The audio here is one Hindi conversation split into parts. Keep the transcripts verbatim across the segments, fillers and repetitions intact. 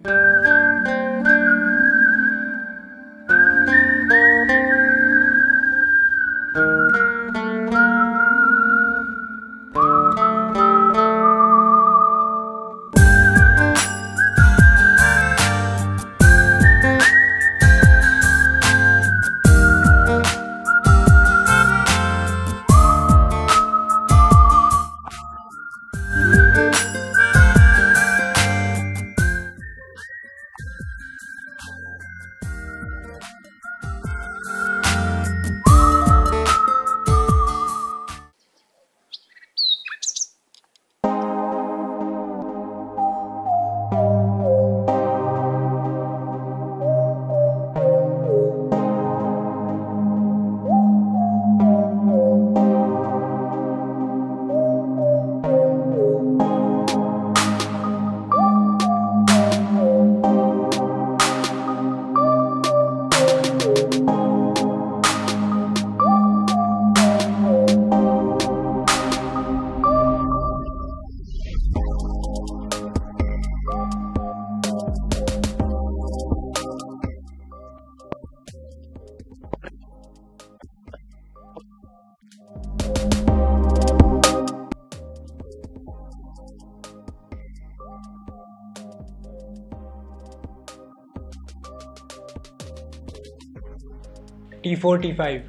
T four T five.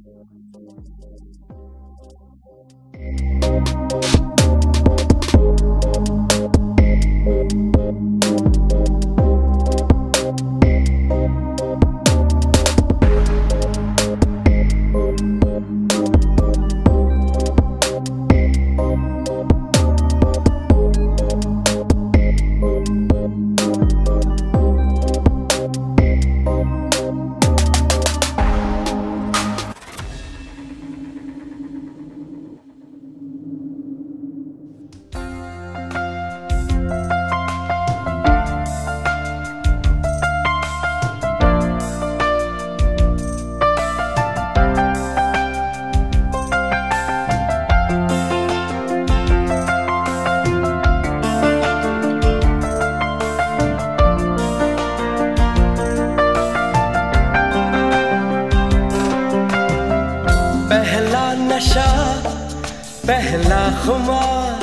नशा पहला खुमार,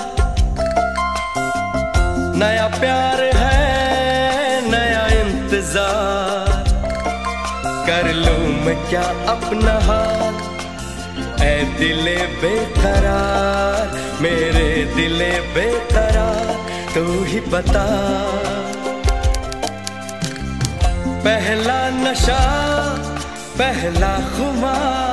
नया प्यार है नया इंतजार, कर लूं मैं क्या अपना हाल, ऐ दिले बेकरार, मेरे दिले बेकरार, तू ही बता। पहला नशा पहला खुमार,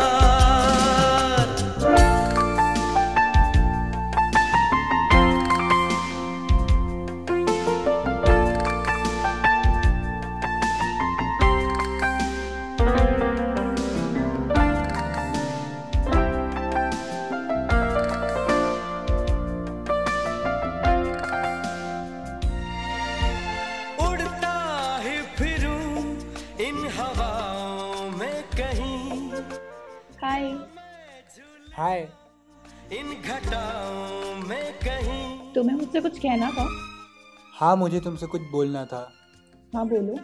इन हवाओं में कहीं। हाय हाय। इन घटाओं में कहीं। तुम्हें मुझसे कुछ कहना था? हाँ, मुझे तुमसे कुछ बोलना था। हाँ बोलो।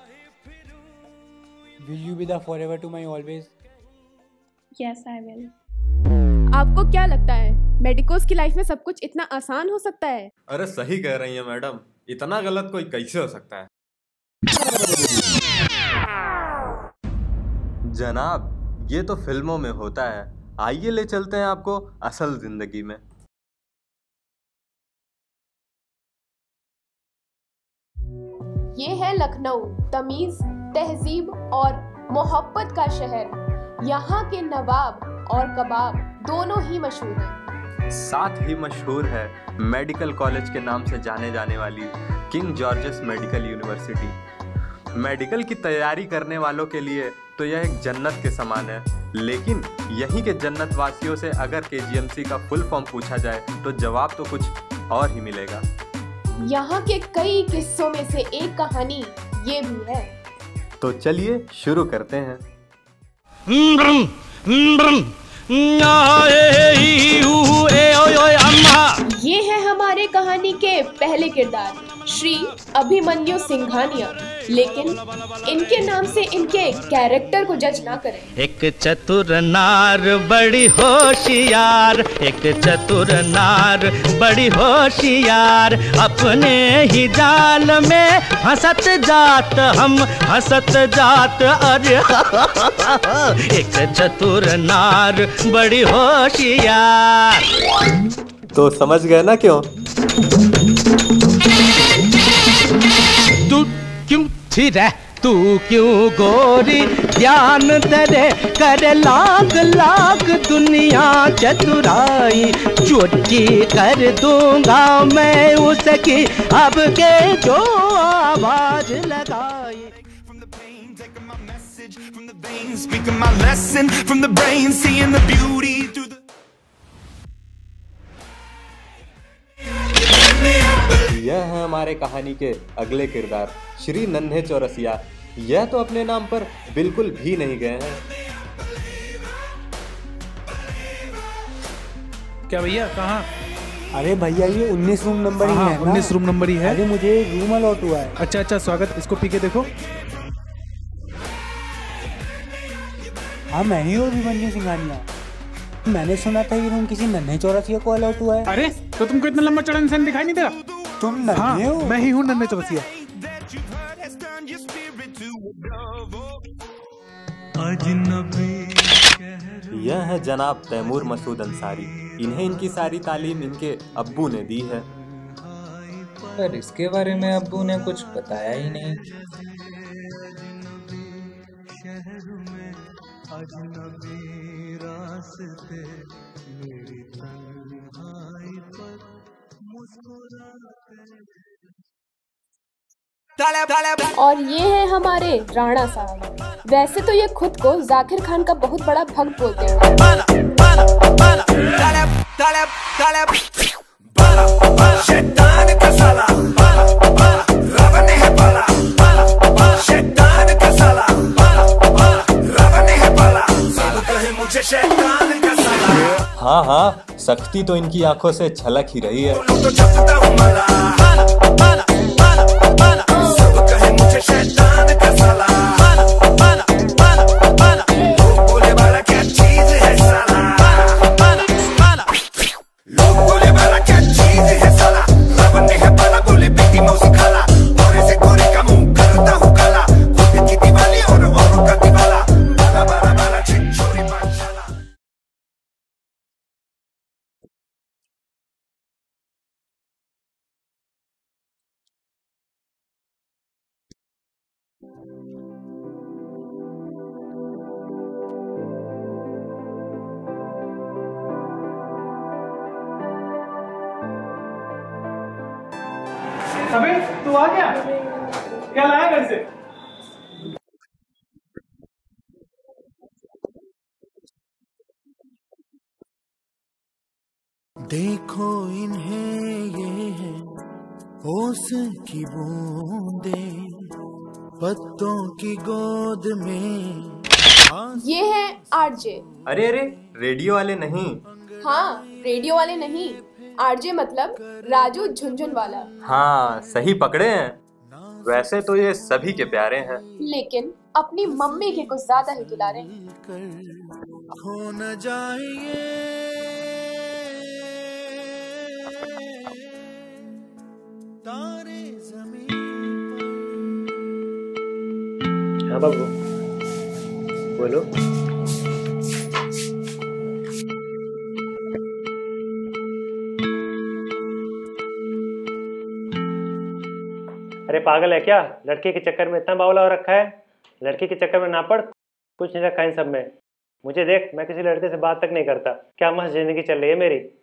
Will you be the forever to my always? Yes, I will. आपको क्या लगता है मेडिकोस की लाइफ में सब कुछ इतना आसान हो सकता है? अरे सही कह रही है मैडम, इतना गलत कोई कैसे हो सकता है? जनाब, ये तो फिल्मों में होता है, आइए ले चलते हैं आपको असल जिंदगी में। ये है लखनऊ, तमीज, तहजीब और मोहब्बत का शहर। यहाँ के नवाब और कबाब दोनों ही मशहूर हैं। साथ ही मशहूर है मेडिकल कॉलेज के नाम से जाने जाने वाली king George's medical university. Medical की तैयारी करने वालों के लिए तो यह एक जन्नत के समान है, लेकिन यहीं के जन्नत वासियों से अगर के जी एम सी का फुल फॉर्म पूछा जाए तो जवाब तो कुछ और ही मिलेगा। यहाँ के कई किस्सों में से एक कहानी ये भी है। तो चलिए शुरू करते हैं। ये है हमारे कहानी के पहले किरदार, श्री अभिमन्यु सिंघानिया, लेकिन इनके नाम से इनके कैरेक्टर को जज ना करें। एक चतुर नार बड़ी होशियार, एक चतुर नार बड़ी होशियार, अपने ही जाल में हंसत जात हम हंसत जात, अरे एक चतुर नार बड़ी होशियार। तो समझ गए ना क्यों? तू क्यों थी रे, तू क्यों गोरी, ध्यान तेरे कर लाख लाख दुनिया चतुराई, चुटकी कर दूंगा मैं उसकी अब के जो आवाज लगाई। Speaking my lesson from the brain, seeing the beauty through the. यह है हमारे कहानी के अगले किरदार, श्री नन्हे चौरसिया। यह तो अपने नाम पर बिल्कुल भी नहीं गए हैं। क्या भैया, कहाँ? अरे भैया ये उन्नीस रूम नंबर ही है ना? उन्नीस रूम नंबर ही है। अरे मुझे रूम अलॉट हुआ है। अच्छा अच्छा, स्वागत। इसको पी के देखो। हाँ मैं ही हूँ अभिमन्यु सिंघानिया। मैंने सुना था ये रूम किसी नन्हे चौरसिया को अलॉट हुआ है। अरे तो तुमको इतना लंबा चौड़ा इंसान दिखाई नहीं दे रहा? तुम नन्हे हाँ, हो? मैं ही हूँ नन्हे चौरसिया। यह है जनाब तैमूर मसूद अंसारी। इन्हें इनकी सारी तालीम इनके अब्बू ने दी है। पर इसके बारे में अब्बू ने कुछ बताया ही नहीं। और ये है हमारे राणा साहब। वैसे तो ये खुद को जाकिर खान का बहुत बड़ा भक्त बोलते हैं। हाँ हाँ, सख्ती तो इनकी आंखों से छलक ही रही है। अबे तू आ गया? क्या लाया घर से? देखो इन्हें ये है होश की बूंदे, पत्तों की गोद में। ये है आरजे। अरे अरे, रेडियो वाले नहीं। हाँ, रेडियो वाले नहीं, आरजे मतलब राजू झुनझुन वाला। हाँ सही पकड़े हैं। वैसे तो ये सभी के प्यारे हैं, लेकिन अपनी मम्मी के कुछ ज्यादा ही दुलारे हैं। खो न जाइए तारे ज़मीन पर। हाँ बाबू बोलो। अरे पागल है क्या? लड़के के चक्कर में इतना बावला हो रखा है। लड़की के चक्कर में ना पड़, कुछ नहीं रखा इन सब में। मुझे देख, मैं किसी लड़के से बात तक नहीं करता। क्या मस्त जिंदगी चल रही है मेरी।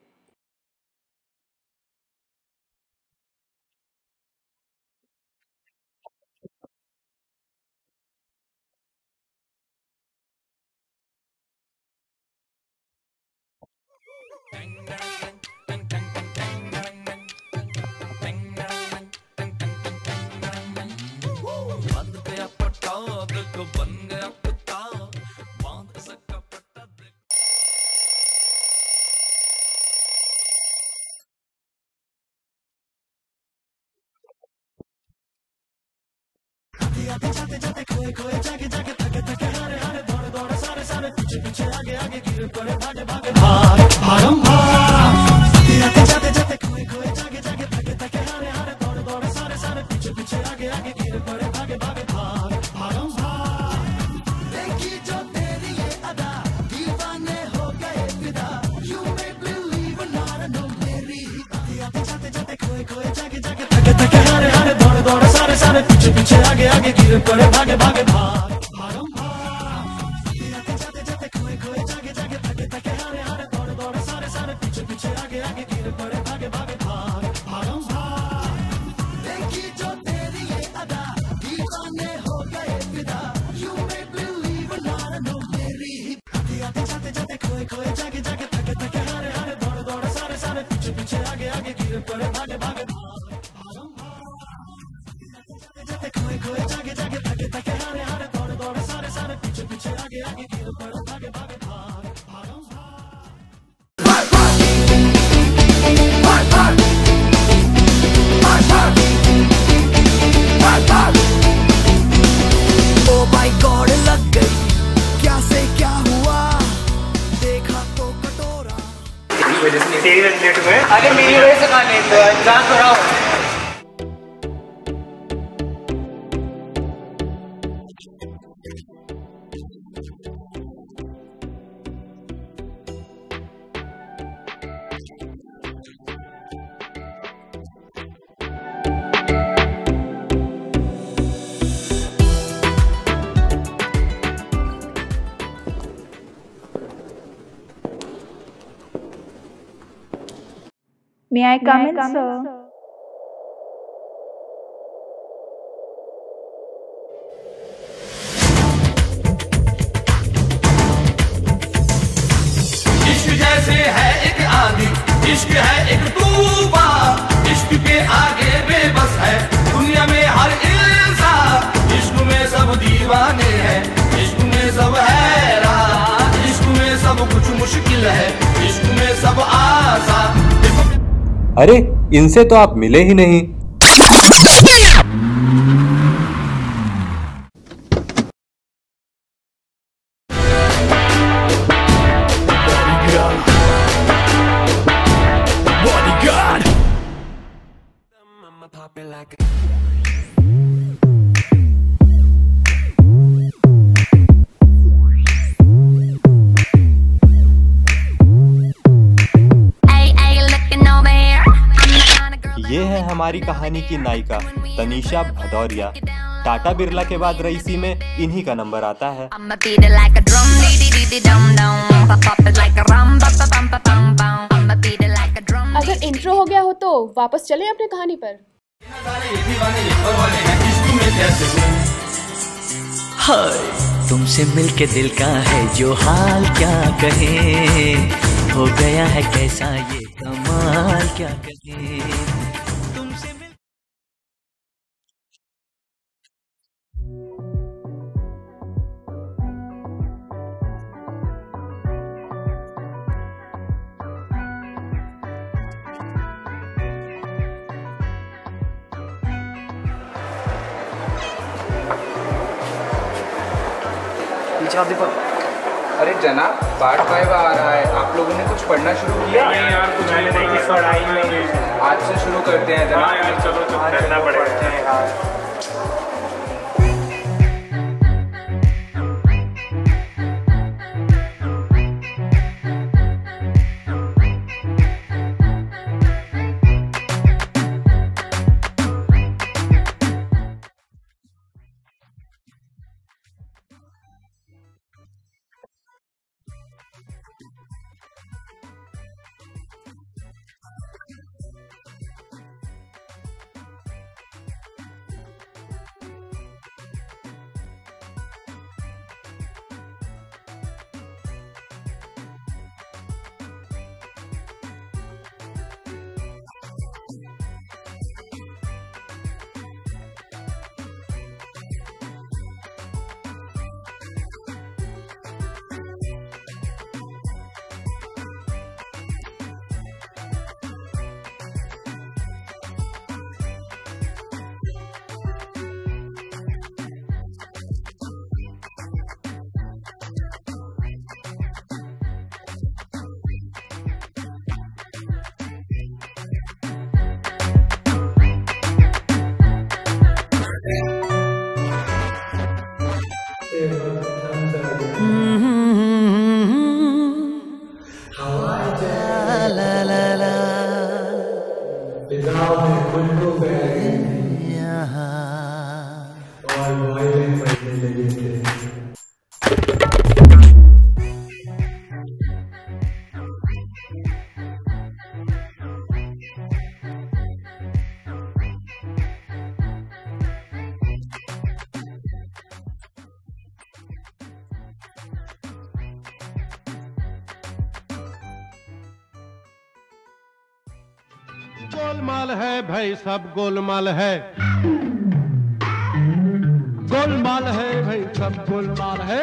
जाते जाते खोए खोए जागे जागे थके थके हारे हारे दौड़े दौड़े सारे सारे पीछे पीछे आगे आगे गिरे पड़े भागे भागे भाग भागम भाग जाते जाते जाते खोए खोए जागे जागे थके थके हारे हारे दौड़े दौड़े सारे सारे पीछे पीछे आगे आगे गिरे पड़े भागे भागे भाग भागम भाग देखी जो तेरी ये अदा दीवाने हो गए फिदा you may believe not no मेरी जाते जाते जाते खोए खोए जागे जागे थके थके हारे हारे दौड़े दौड़े सारे सारे पीछे पीछे आगे आगे गिरे पड़े भागे भागे भाग भागम भाग जाते जाते जाते खोए खोए जागे जागे थके थके हारे हारे दौड़े दौड़े सारे सारे पीछे पीछे आगे आगे गिरे पड़े भागे भागे भाग भागम भाग देखी जो तेरी ये अदा दीवाने हो गए फिदा you may believe not no मेरी जाते जाते जाते खोए खोए जागे जागे थके थके हारे हारे दौड़े दौड़े सारे सारे पीछे पीछे आगे आगे गिरे पड़े भागे भागे जाते खोए खोए जागे जागे थके थके हारे हारे दौड़े दौड़े सारे सारे पीछे पीछे आगे आगे गिरे पड़े भागे भागे भाग भागम भाग ओ माय गॉड लग गई क्या से क्या हुआ देखा तो कटोरा तेरी वजह से तेरी वजह से लेट हुए। अरे मेरी वजह से खाने तो इंतजार कर रहा हूँ। May I come in, sir? इश्क जैसे है एक आंधी इश्क है एक तूफान इश्क के आगे बेबस है दुनिया में हर इंसान इश्क में सब दीवाने हैं इश्क में सब हैरान इश्क में सब कुछ मुश्किल है इश्क में सब आसान। अरे इनसे तो आप मिले ही नहीं। ये है हमारी कहानी की नायिका तनीषा भदौरिया। टाटा बिरला के बाद रईसी में इन्हीं का नंबर आता है। अगर इंट्रो हो गया हो तो वापस चलें अपनी कहानी पर। हाय तुमसे मिलके दिल का है जो हाल क्या कहे हो गया है कैसा ये कमाल क्या कहे तुमसे मिल अरे जनाब पार्ट फाइव आ रहा है, आप लोगों ने कुछ पढ़ना शुरू किया? नहीं यार कुछ मैंने नहीं पढ़ाई नहीं। आज से शुरू करते हैं जनाब। हाँ यार चलो तो करना पड़ेगा। गोलमाल है भाई, सब गोलमाल है, गोलमाल है भाई, सब गोलमाल है,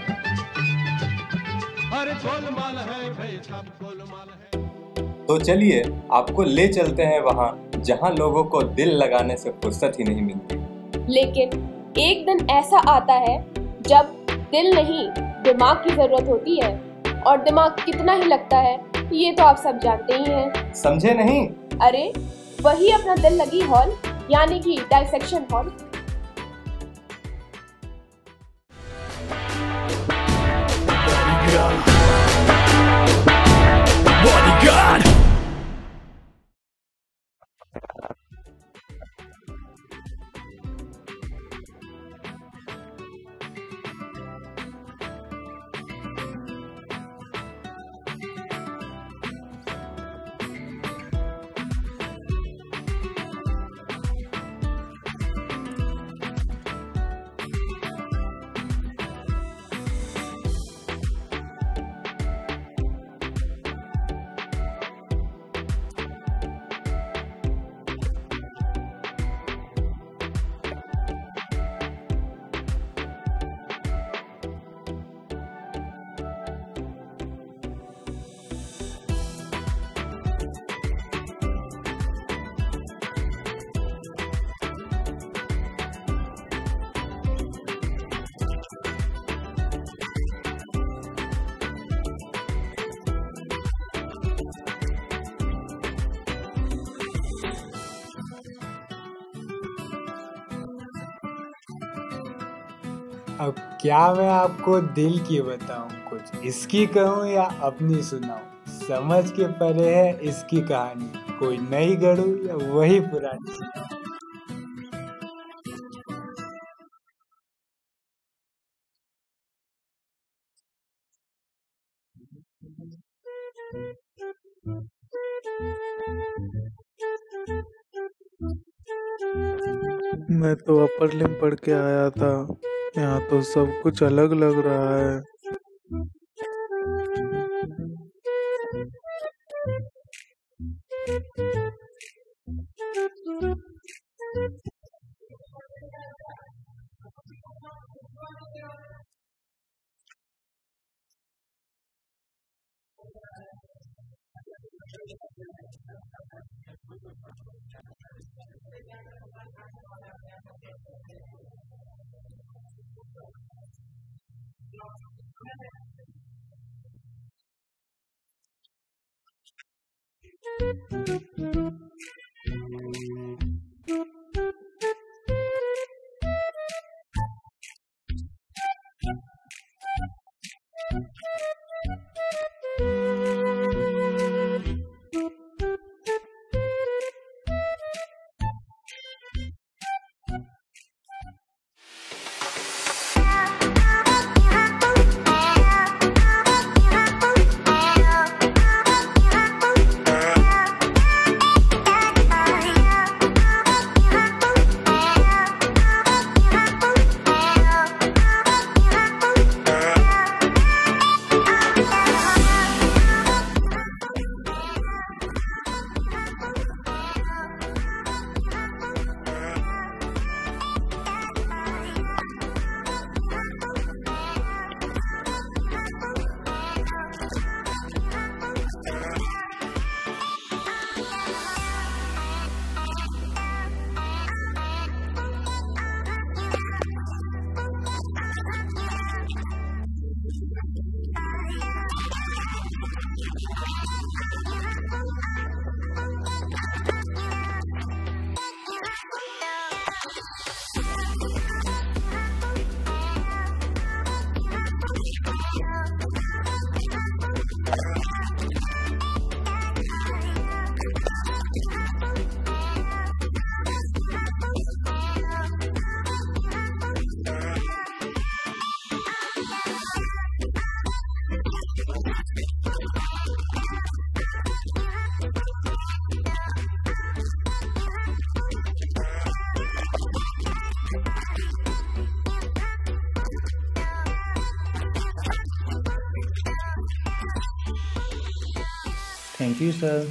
अरे गोलमाल है भाई, सब गोलमाल है। तो चलिए आपको ले चलते हैं वहाँ जहाँ लोगों को दिल लगाने से फुर्सत ही नहीं मिलती। लेकिन एक दिन ऐसा आता है जब दिल नहीं दिमाग की जरूरत होती है, और दिमाग कितना ही लगता है ये तो आप सब जानते ही हैं। समझे नहीं? अरे वही अपना दिल लगी हॉल, यानी कि डाइसेक्शन हॉल। Bodyguard. अब क्या मैं आपको दिल की बताऊं, कुछ इसकी कहूं या अपनी सुनाऊं, समझ के परे है इसकी कहानी, कोई नई गढ़ूं या वही पुरानी। मैं तो अपर लिम पढ़ के आया था, यहाँ तो सब कुछ अलग लग रहा है। Thank you sir.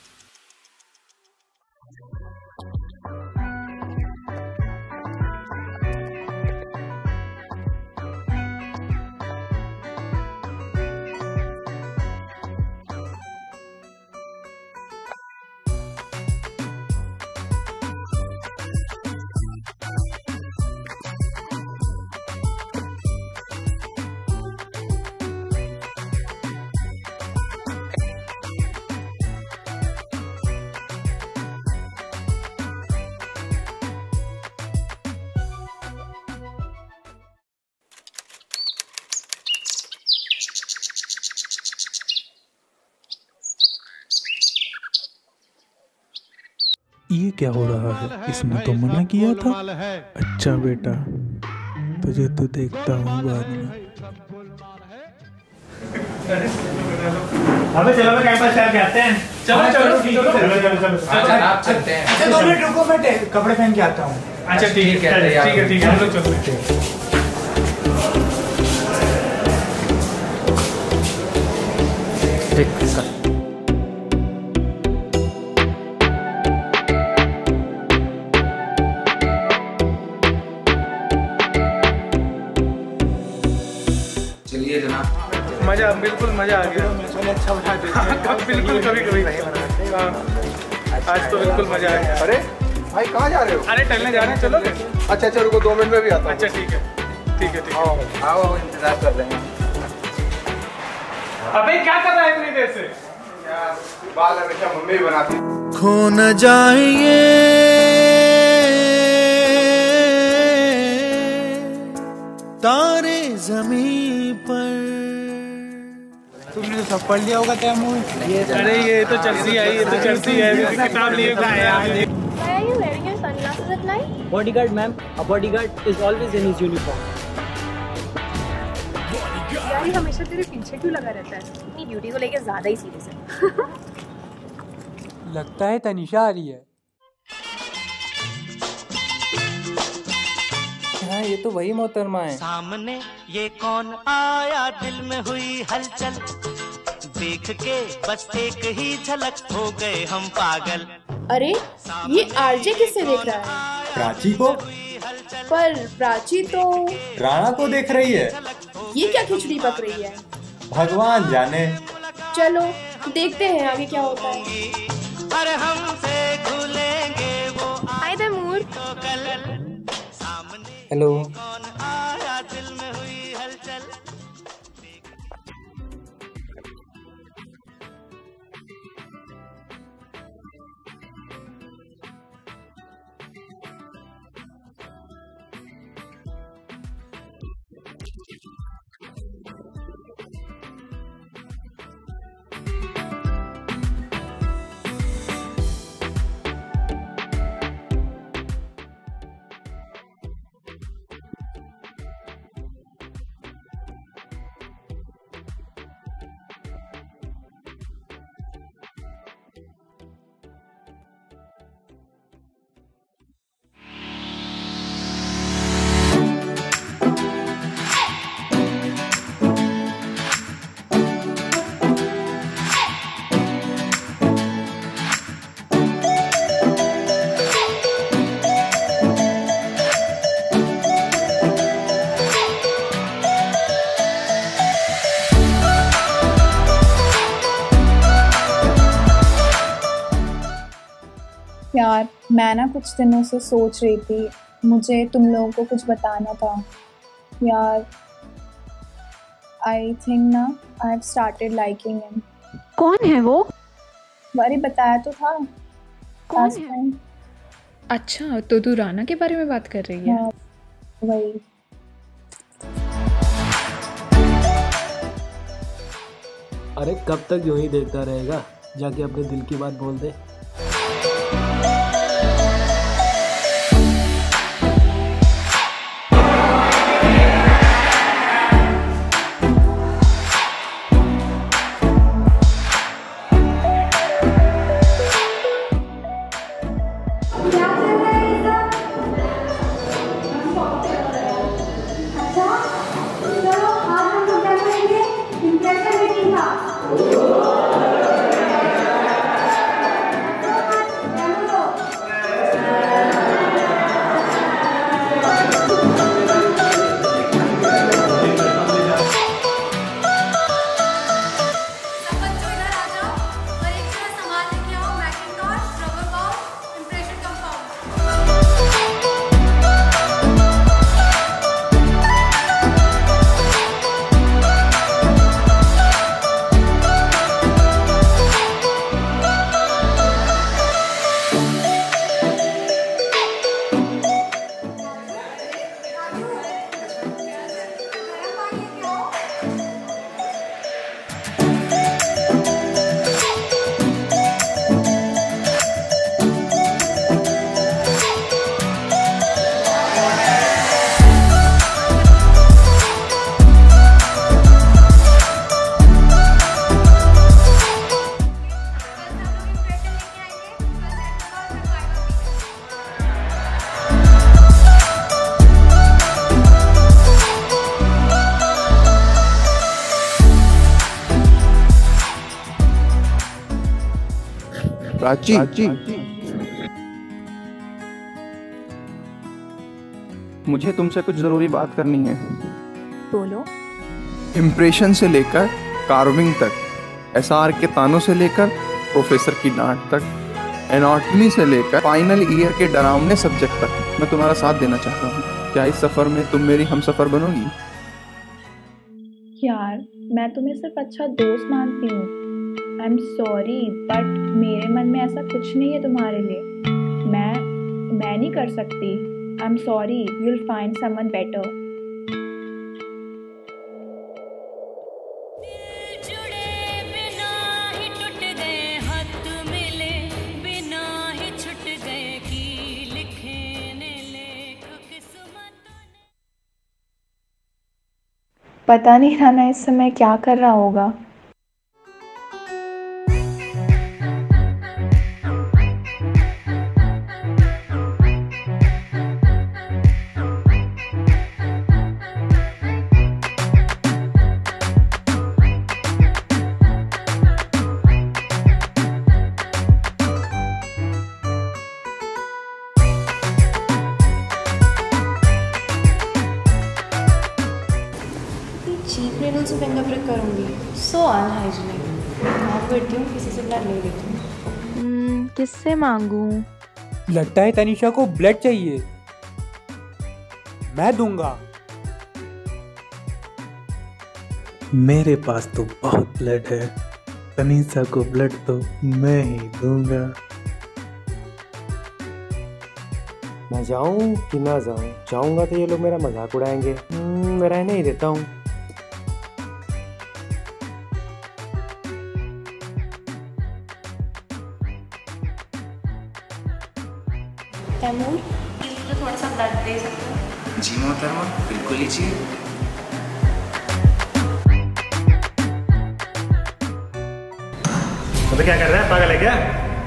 ये क्या हो रहा है? इसने तो मना किया था। अच्छा बेटा, तुझे तो देखता हूँ बाद में। अबे चलो मैं कैंपस शहर के आते हैं। चलो चलो ठीक है, चलो चलो चलो अच्छा आप चलते हैं। अच्छा दो मिनट रुको, मैं कपड़े पहन के आता हूँ। अच्छा ठीक है ठीक है ठीक है हम लोग चलते हैं। चलिए जनाब। मजा बिल्कुल मजा आ गया। अच्छा उठा देते बिल्कुल कभी कभी आज तो बिल्कुल मजा आ गया। अरे भाई कहाँ जा रहे हो? अरे टहलने जा रहे हैं, चलो। अच्छा अच्छा रुको, दो मिनट में भी आता हूँ। अच्छा ठीक है ठीक है ठीक है। आओ आओ इंतजार कर रहे हैं। अबे क्या कर रहा है इतनी देर से? बाल हमेशा मम्मी बनाती। खो न जाएंगे तारे जमीन पर। तुमने तो सब पढ़ लिया होगा तैमूर। अरे ये तो चलती है, ये तो चलती है। किताब लिए Why are you wearing your sunglasses at night? Bodyguard, ma'am. A bodyguard is always in his uniform. यार ये हमेशा तेरे पीछे क्यों लगा रहता है? अपनी ड्यूटी को लेके ज्यादा ही सीरियस है। लगता है तनिषा आ रही है। हाँ ये तो वही मोहतरमा है। सामने ये कौन आया, दिल में हुई हलचल, देख के बस एक ही झलक हो गए हम पागल। अरे ये आरजे किससे देख रहा है? प्राची को। पर प्राची तो राणा को देख रही है। ये क्या खिचड़ी पक रही है? भगवान जाने। चलो देखते हैं आगे क्या होता है। अरे हमसे खुलेंगे वो। हाय तैमूर। हेलो। आया दिल में हुई हलचल। यार मैं ना कुछ दिनों से सोच रही थी, मुझे तुम लोगों को कुछ बताना था यार। आई थिंक ना I have started liking him. कौन है वो? बारी बताया तो था। कौन है? अच्छा तो तू राना के बारे में बात कर रही है? हाँ, वही। अरे कब तक यूं ही देखता रहेगा, जाके अपने दिल की बात बोल दे। प्राची, मुझे तुमसे कुछ जरूरी बात करनी है। बोलो। इम्प्रेशन से लेकर कार्विंग तक, एसआर के तानों से लेकर प्रोफेसर की डांट तक, एनाटॉमी से लेकर फाइनल ईयर के डरावने सब्जेक्ट तक मैं तुम्हारा साथ देना चाहता हूँ। क्या इस सफर में तुम मेरी हम सफर बनोगी? यार मैं तुम्हें सिर्फ अच्छा दोस्त मानती हूँ। आई एम सॉरी बट मेरे मन में ऐसा कुछ नहीं है तुम्हारे लिए। मैं मैं नहीं कर सकती। I am sorry, you will find someone better. पता नहीं राना इस समय क्या कर रहा होगा। चीप नीडल से फिंगरप्रिंट करूँगी। So unhygienic. मांग बैठती हूँ, किसी से ब्लड नहीं देती हूँ। किससे मांगूं? लगता है तनीषा को ब्लड चाहिए। मैं दूंगा। मेरे पास तो बहुत ब्लड है, तनीषा को ब्लड तो मैं ही दूंगा। मैं जाऊं कि ना जाऊं? जाऊंगा तो ये लोग मेरा मजाक उड़ाएंगे। मैं रहने ही देता हूँ। तैमूर, मुझे थोड़ा सा ब्लड दे सकते हो? जी मोहतरमा, बिल्कुल लीजिए। तो क्या कर रहा है, पागल है क्या?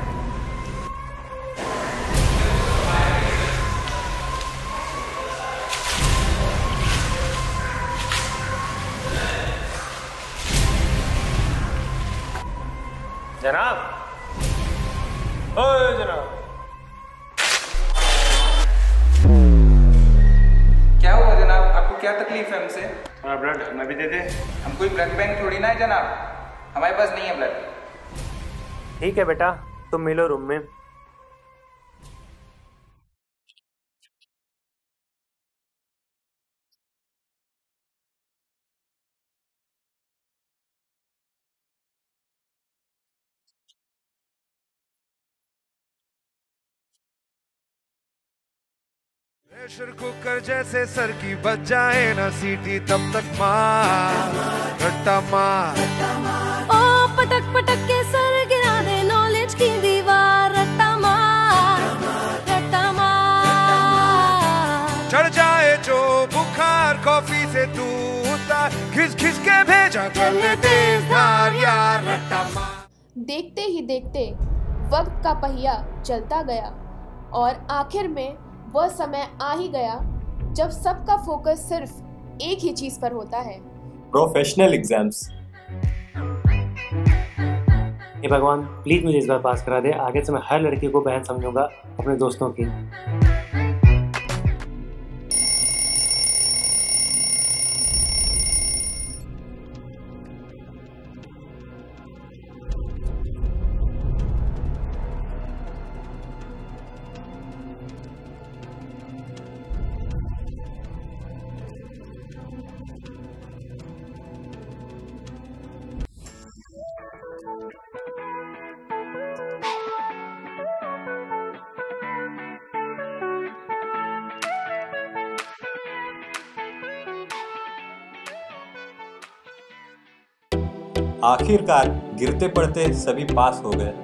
जनाब, ओए जनाब, क्या हुआ जनाब? आपको क्या तकलीफ है हमसे? हाँ ब्लड हमें भी दे दे। हम कोई ब्लड बैंक थोड़ी ना है जनाब, हमारे पास नहीं है ब्लड। ठीक है बेटा, तुम मिलो रूम में। प्रेशर कुकर जैसे सर की बच जाए ना सीटी, तब तक मार रट्टा मार। ओ पटक पटक के सर गिरा दे नॉलेज की दीवार, रट्टा मार रट्टा मार। चढ़ जाए जो बुखार कॉफी से तू उतार, घिस घिस के भेजा कर ले तेज धार यार, रट्टा मार। देखते ही देखते वक्त का पहिया चलता गया और आखिर में वह समय आ ही गया जब सबका फोकस सिर्फ एक ही चीज पर होता है, प्रोफेशनल एग्जाम्स। हे भगवान, प्लीज मुझे इस बार पास करा दे। आगे से मैं हर लड़की को बहन समझूंगा अपने दोस्तों की। आखिरकार गिरते पड़ते सभी पास हो गए।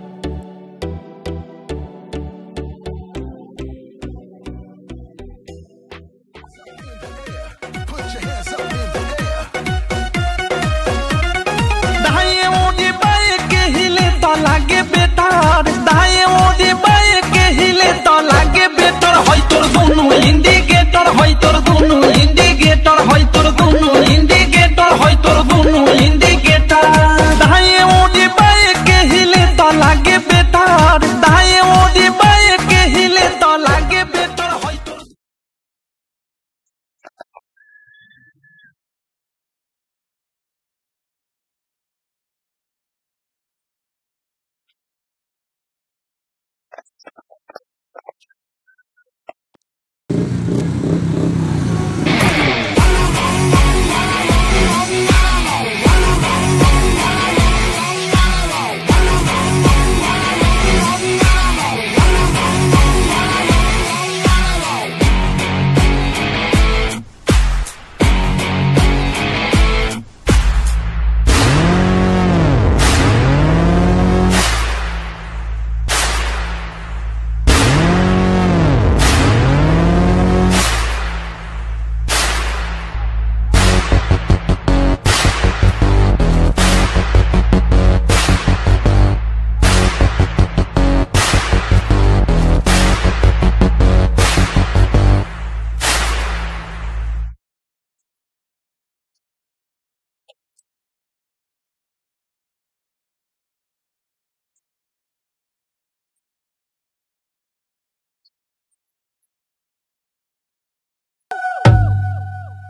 दाएं ओडी बाएं के हिले तो लागे बेटर, दाएं ओडी बाएं के हिले तो लागे बेटर। होय तोर दोनों इंडिकेटर, होय तोर दोनों इंडिकेटर, होय तोर दोनों इंडिकेटर, होय तोर दोनों इंडिकेटर। दाएं ओडी बाएं के हिले तो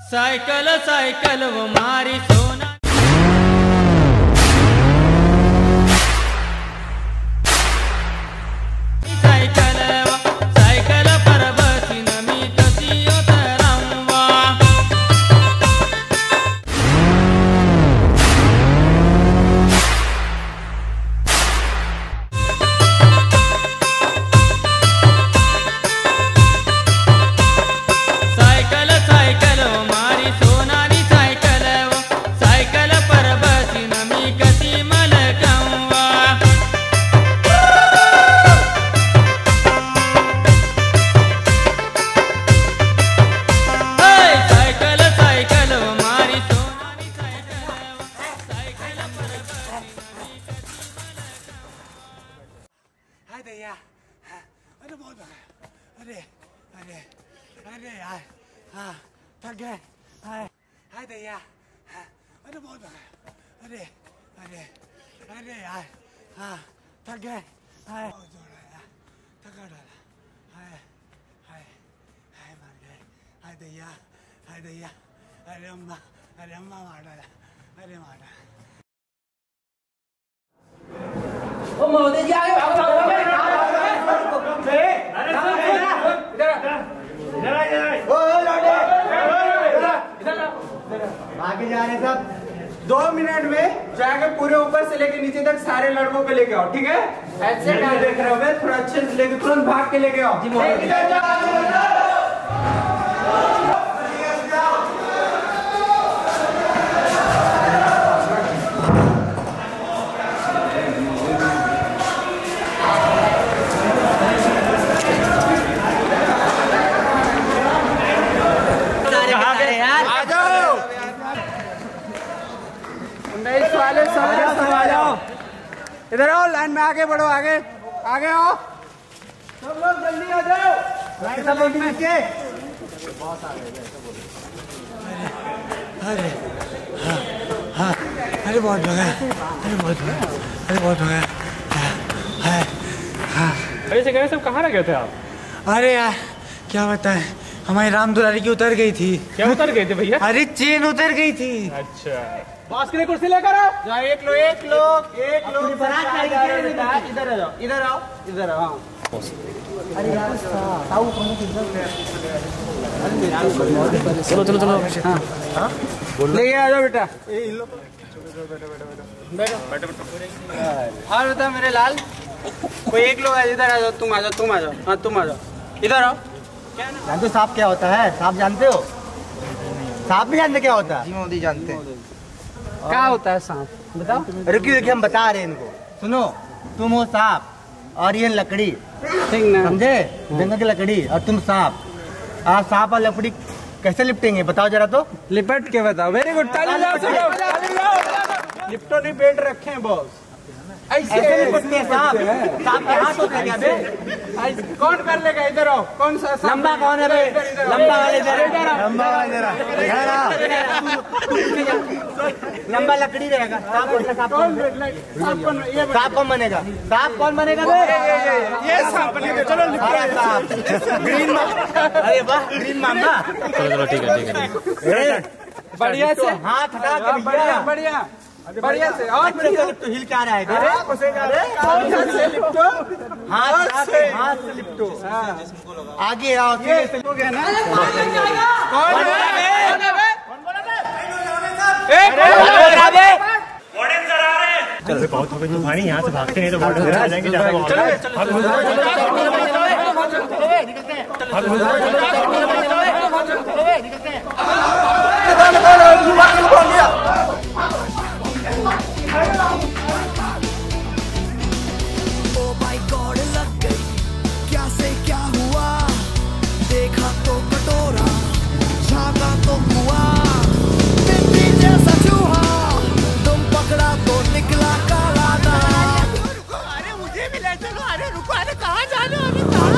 साइकिल साइकिल वो मारी सोना साइकिल साइकिल पर बसी नमी कसियो तरंवा साइकिल साइकिल वो मारी सोनारी साइकिल वो साइकिल पर बसी नमी कसी मलकंवा साइकिल साइकिल वो मारी सोनारी साइकिल वो साइकिल पर हाय दैया, अरे बहुत भगा, अरे अरे अरे यार, हाँ थक गए, हाय हाय दैया, अरे बहुत भगा, अरे अरे अरे यार, हाँ थक गए, हाय बहुत जोर आया, थका डाला, हाय हाय हाय मर गए, हाय दैया, हाय दैया, अरे अम्मा, अरे अम्मा मार डाला, अरे मार डाला। ओ मोदी जी आगे भागो भागो आगे जा रहे सब, दो मिनट में जाके पूरे ऊपर से लेके नीचे तक सारे लड़कों को लेके आओ, ठीक है? ऐसे क्या देख रहे हो? मैं थोड़ा अच्छे से लेके तुरंत भाग के लेके आओ। वाले सब आ जाओ, इधर आओ, लाइन में आगे बढ़ो, आगे आगे आओ, सब लोग जल्दी आ जाओ, लाइन सब लोग नीचे। अरे हाँ हाँ, अरे बहुत भगा, अरे बहुत भगा, अरे बहुत भगा, हाँ हाँ। अरे से कह सब कहाँ रह गए थे आप? अरे यार क्या बताएं, हमारी राम दुलारी की उतर गई थी। क्या उतर गई थी भैया? अरे चेन उतर गई थी। अच्छा, बॉस के लिए कुर्सी लेकर आओ। जाओ, एक लो एक लो एक लो इधर आ जाओ, इधर आओ, इधर आओ। अरे यार चलो चलो चलो, हाँ हाँ ले आ जाओ बेटा, बैठो बैठो बैठो। और बता मेरे लाल, कोई एक लोग इधर आ जाओ, तुम आ जाओ, तुम आ जाओ, हाँ तुम आ जाओ, इधर आओ। जानते हो सांप क्या होता है? सांप जानते हो? सांप भी जानते क्या होता है? जी मोदी जानते हैं। क्या होता है सांप, बताओ। रुकिए रुकिए, हम बता रहे हैं इनको। सुनो, तुम हो सांप और ये लकड़ी, ठीक ना? समझे? जंगल की लकड़ी और तुम सांप। आज सांप और लकड़ी कैसे लिपटेंगे बताओ जरा तो। लिपट के बताओ। वेरी गुड, ताली जाओ, लिपटो नहीं बेल्ट रखे हैं बॉस। ऐसे लिपटते हैं सांप, सांप के हाथ होते हैं क्या बे? कौन कर लेगा? इधर आओ। कौन सा लंबा कौन है बे? लंबा वाले इधर, लंबा वाले इधर, लंबा लकड़ी रहेगा। सांप सांप कौन बनेगा? सांप कौन बनेगा बे? ये सांप बनेगा। चलो सांप ग्रीन, अरे वाह ग्रीन मामा। चलो चलो ठीक है ठीक है, बढ़िया से हाथ हटा के बढ़िया बढ़िया बढ़िया से। और तो हिल क्या रहा है? हाथ से हाथ से लिपटो, आगे आओ। हो गया ना? कौन चलो बहुत हो गई तूफानी, यहाँ से भागते नहीं तो वार्डन आ जाएंगे। ओ माय गॉड लग गई, क्या से क्या हुआ? देखा तो कटोरा, झांका तो कुआ, मिट्टी जैसा चूहा, तुम पकड़ा तो निकला काला दाग। अरे मुझे भी ले चलो। अरे रुको, अरे कहाँ जाना? अरे कहाँ?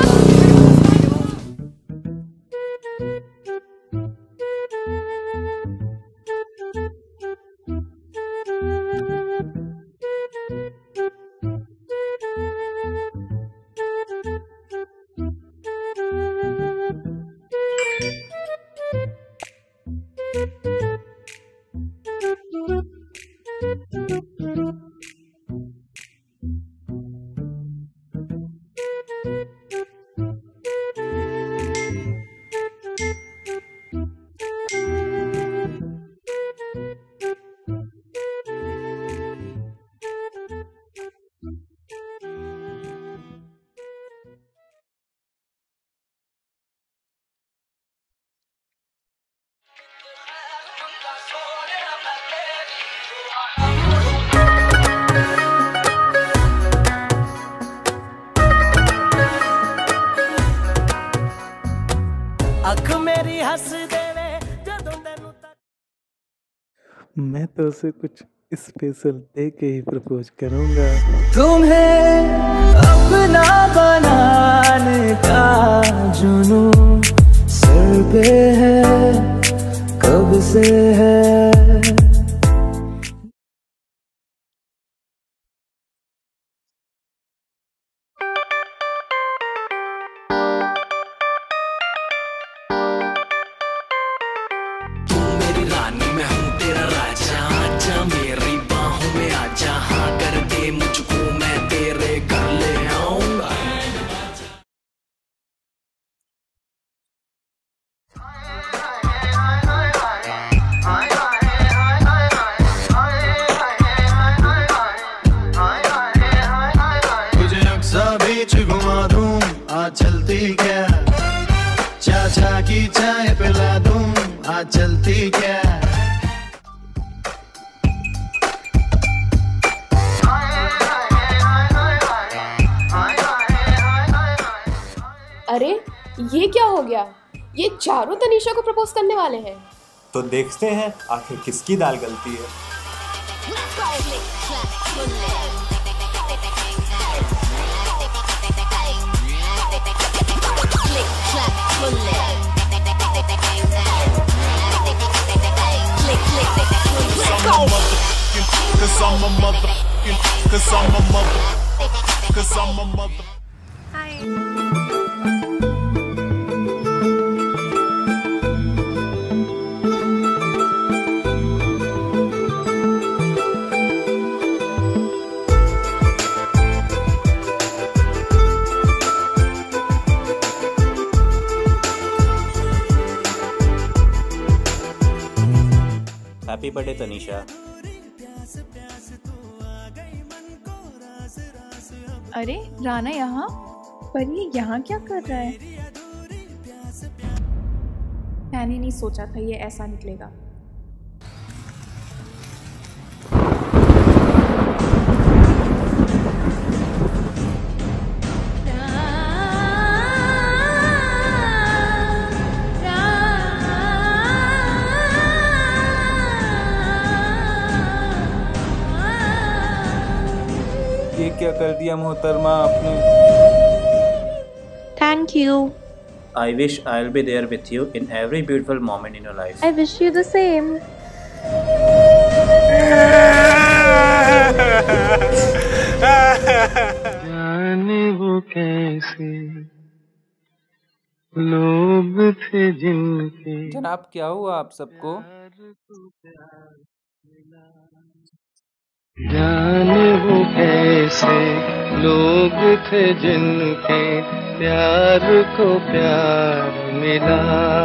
मैं तो उसे कुछ स्पेशल दे के ही प्रपोज करूंगा। तुम्हें अपना बनाने का जुनून सर पे है, कब से है। तू मेरी रानी, मैं हूँ तेरा राजा, आजा मेरी बाहों में आजा, हाँ कर दे मुझको, मैं तेरे घर ले आऊंगा। तुझे अक्सा बीच घुमा दूं, आज चलती क्या, चाचा की चाय पिला दूं, आज चलती क्या। अरे ये क्या हो गया? ये चारों तनीषा को प्रपोज करने वाले हैं। तो देखते हैं आखिर किसकी दाल गलती है। Cause I'm a mother, cause I'm a mother, cause I'm a mother. Happy birthday Tanisha. अरे राना यहाँ, पर ये यहाँ क्या कर रहा है? मैंने नहीं सोचा था ये ऐसा निकलेगा। ये क्या कर दिया मोहतरमा आपने? Thank you. I wish I'll be there with you in every beautiful moment in your life. I wish you the same. जाने वो कैसे लोग थे जिनके। जनाब क्या हुआ आप सबको? जाने वो कैसे लोग थे जिनके प्यार को प्यार मिला।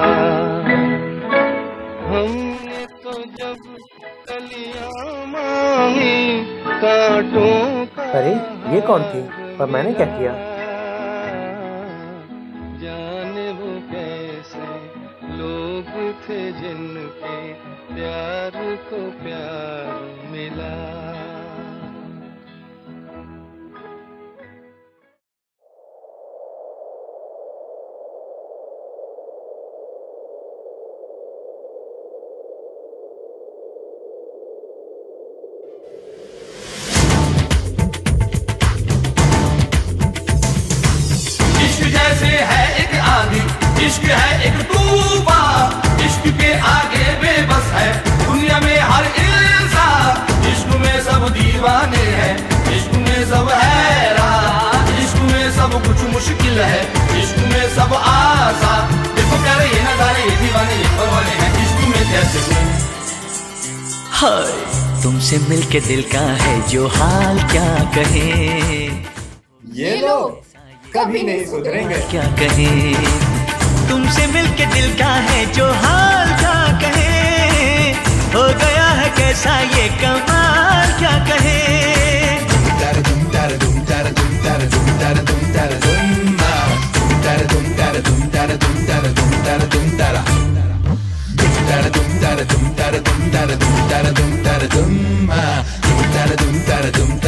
हमने तो जब कलियां मांगी कांटों का। अरे ये कौन थी और मैंने क्या किया? जाने वो कैसे लोग थे जिनके प्यार को प्यार मिला। इश्क जैसे है एक आंधी, इश्क है एक तूफान, इश्क के आगे बेबस है दुनिया में हर इंसान। इश्क में सब दीवाने हैं, इश्क में सब हैरान, इश्क में सब कुछ मुश्किल है, इश्क में सब आसान। देखो प्यारे ये नजारे, ये दीवाने ये परवाने हैं, इश्क में कैसे हूँ। हाय तुमसे मिलके दिल का है जो हाल क्या कहे। ये लोग कभी नहीं सुधरेंगे। क्या कहे तुमसे मिलके दिल का है जो हाल क्या कहे। हो गया है कैसा ये कमाल क्या कहे। Dum